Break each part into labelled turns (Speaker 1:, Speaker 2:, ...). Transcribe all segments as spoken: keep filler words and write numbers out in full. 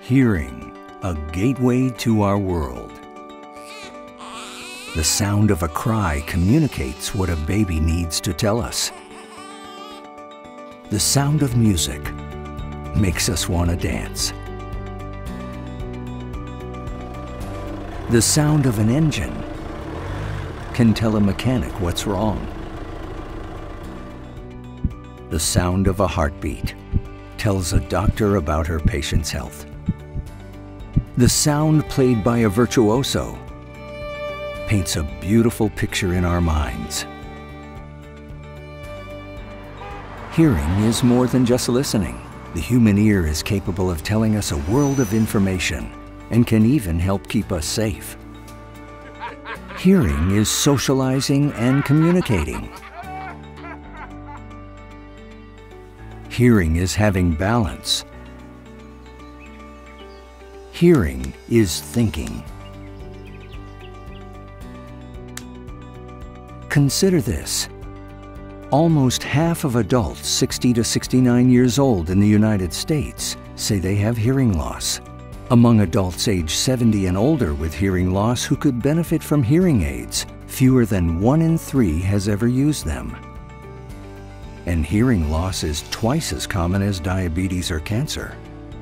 Speaker 1: Hearing, a gateway to our world. The sound of a cry communicates what a baby needs to tell us. The sound of music makes us want to dance. The sound of an engine can tell a mechanic what's wrong. The sound of a heartbeat tells a doctor about her patient's health. The sound played by a virtuoso paints a beautiful picture in our minds. Hearing is more than just listening. The human ear is capable of telling us a world of information and can even help keep us safe. Hearing is socializing and communicating. Hearing is having balance. Hearing is thinking. Consider this. Almost half of adults sixty to sixty-nine years old in the United States say they have hearing loss. Among adults age seventy and older with hearing loss who could benefit from hearing aids, fewer than one in three has ever used them. And hearing loss is twice as common as diabetes or cancer.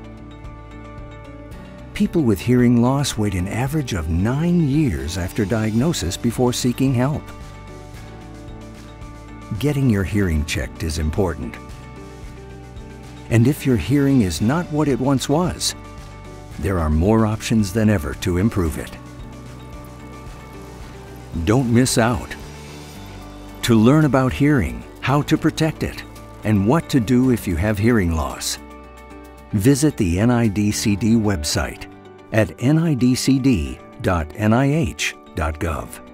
Speaker 1: People with hearing loss wait an average of nine years after diagnosis before seeking help. Getting your hearing checked is important. And if your hearing is not what it once was, there are more options than ever to improve it. Don't miss out. To learn about hearing, how to protect it, and what to do if you have hearing loss, visit the N I D C D website at N I D C D dot N I H dot gov.